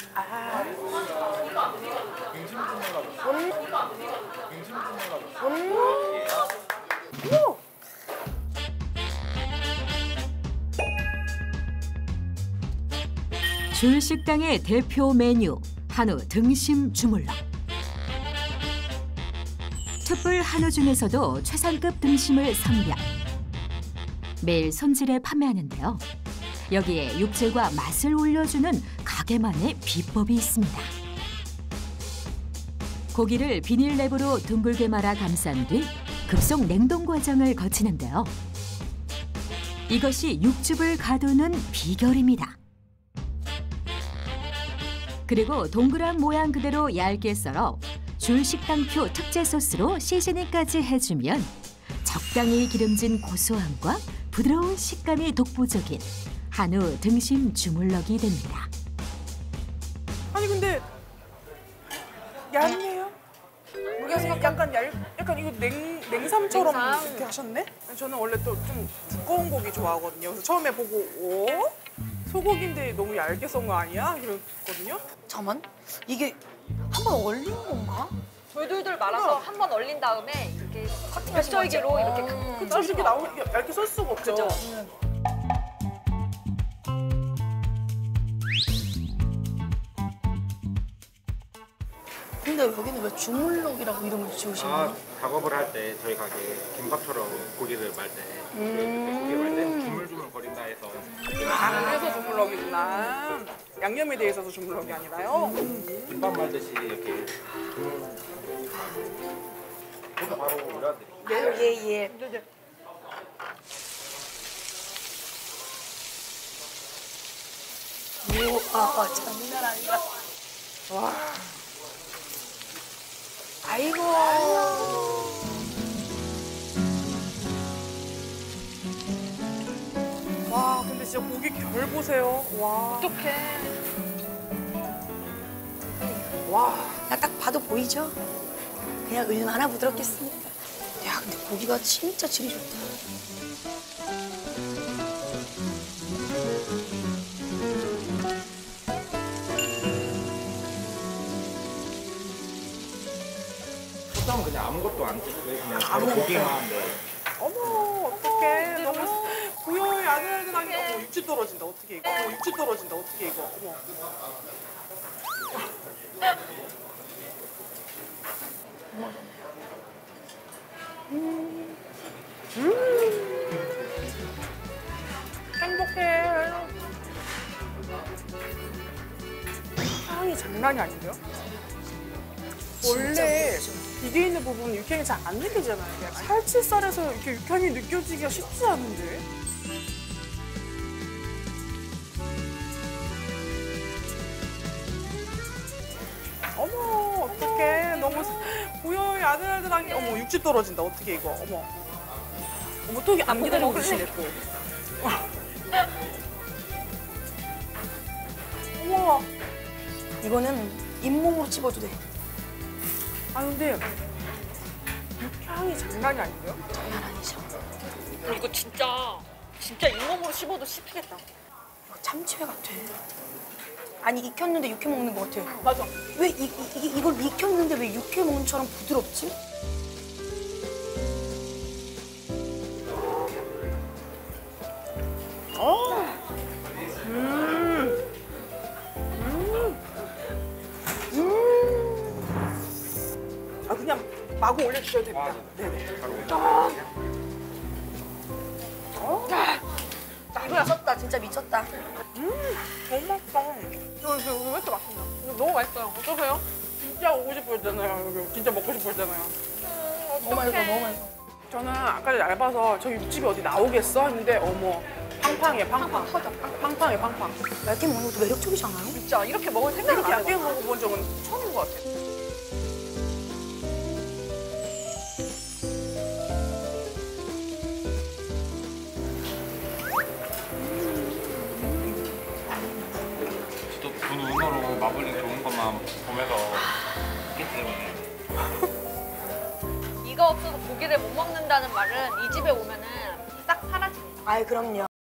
아. 줄 식당의 대표 메뉴 한우 등심 주물럭. 툭불 한우 중에서도 최상급 등심을 선별. 매일 손질해 판매하는데요. 여기에 육질과 맛을 올려주는 가게만의 비법이 있습니다. 고기를 비닐랩으로 둥글게 말아 감싼 뒤 급속 냉동 과정을 거치는데요. 이것이 육즙을 가두는 비결입니다. 그리고 동그란 모양 그대로 얇게 썰어 줄식당표 특제 소스로 시즈닝까지 해주면 적당히 기름진 고소함과 부드러운 식감이 독보적인 한우 등심 주물럭이 됩니다. 아니 근데 얇네요? 약간 이거 냉삼처럼 냉삼. 이렇게 하셨네? 저는 원래 또 좀 두꺼운 고기 좋아하거든요. 그래서 처음에 보고 소고기인데 너무 얇게 썬 거 아니야? 이랬거든요. 잠깐만, 이게 한번 얼린 건가? 돌돌돌 말아서 한 번 얼린 다음에 이렇게 뱃절기로 이렇게 그쵸, 이렇게 나오면 얇게 썰 수가 없죠. 그죠. 근데 여기는 왜 주물럭이라고 이름을 지으신 거예요? 작업을 할 때 저희 가게 김밥처럼 고기를 말 때 고기 말 때 주물주물 거린다 해서 그래서 주물럭이구나. 양념에 돼 있어서 주물럭이 아니라요. 김밥 말듯이 이렇게 그래서 바로 올려드릴게요. 예. 우와, 장난 아니다. 와. 아이고. 와, 근데 진짜 고기 결 보세요. 와. 어떡해. 와. 나 딱 봐도 보이죠? 그냥 얼마나 부드럽겠습니까? 야, 근데 고기가 진짜 질이 좋다. 보통 그냥 아무것도 안 찍고 그냥 바로 고기만 어머, 어떡해. 너무 부여의 아들아들하게. 어머, 육즙 떨어진다. 어떻게 이거? 어머, 육즙 떨어진다. 어떻게 이거? 어머. 행복해. 향이 장난이 아닌데요? 원래 비계 있는 부분은 육향이 잘 안 느껴지잖아요. 살치살에서 이렇게 육향이 느껴지기가 쉽지 않은데. 어머, 어떡해. 너무 고요히 아들아들하게. 어머, 육즙 떨어진다. 어떻게 이거. 어머. 어머, 또 안 기다리고 계시네, 또. 어머. 이거는 잇몸으로 찝어도 돼. 아, 근데 육향이 장난이 아닌데요? 장난 아니죠? 이거 진짜 잇몸으로 씹어도 씹히겠다. 이거 참치회 같아. 아니, 익혔는데 육회 먹는 것 같아. 맞아. 왜 이걸 익혔는데 왜 육회 먹는 것처럼 부드럽지? 아, 그냥 마구 올려주셔도 됩니다. 네네. 이거야 썼다. 진짜 미쳤다. 너무 맛있다. 이거 왜 이렇게 맛있냐? 이거 너무 맛있어요. 어떠세요? 진짜 오고 싶었잖아요. 여기 진짜 먹고 싶었잖아요. 너무 맛있어, 너무 맛있어. 저는 아까 얇아서 저 육즙이 어디 나오겠어? 했는데 어머, 팡팡해, 팡팡. 팡팡해, 팡팡. 얇게 먹는 것도 매력적이지 않아요? 진짜 이렇게 먹을 생각을 이렇게 안 얇게 해봐. 먹어본 적은 처음인 것 같아요. 또 그 눈으로 마블링 좋은 것만 보면서 있기 때문에 이거 없어서 고기를 못 먹는다는 말은 이 집에 오면은 싹 사라집니다. 아이, 그럼요.